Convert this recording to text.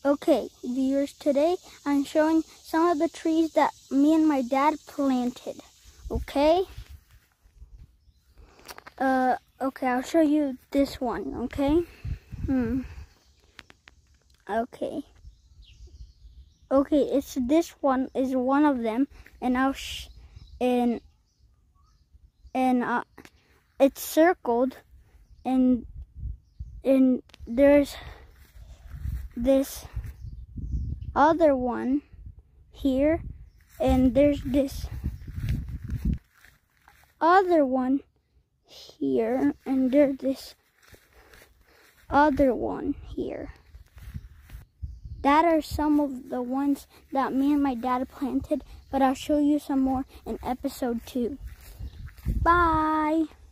Okay, viewers, today I'm showing some of the trees that me and my dad planted. Okay? Okay, I'll show you this one, okay? Okay. Okay, it's this one is one of them, and it's circled, and there's this other one here, and there's this other one here, and there's this other one here. That are some of the ones that me and my dad planted, but I'll show you some more in episode 2. Bye!